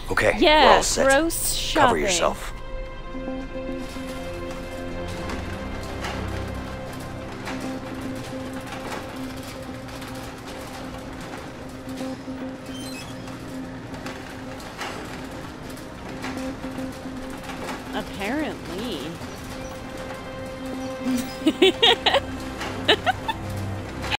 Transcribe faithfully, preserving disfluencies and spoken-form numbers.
Okay, Yeah, we're all set. gross shopping. Cover yourself. Apparently.